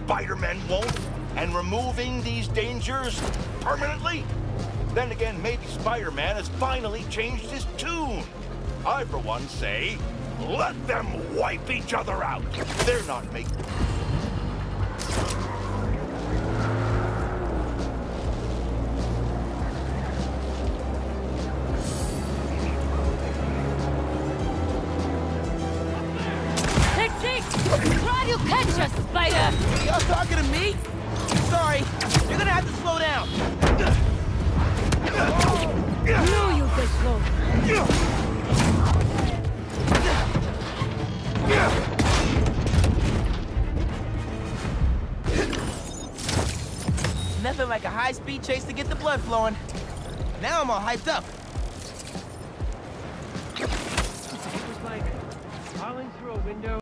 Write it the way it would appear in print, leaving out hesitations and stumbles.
spidermen won't, and removing these dangers permanently? Then again, maybe Spider-Man has finally changed his tune. I, for one, say, let them wipe each other out. They're not making... Try to catch us, Spider! Y'all talking to me? Sorry, you're gonna have to slow down. No, you get slow. Nothing like a high-speed chase to get the blood flowing. Now I'm all hyped up. It was like falling through a window.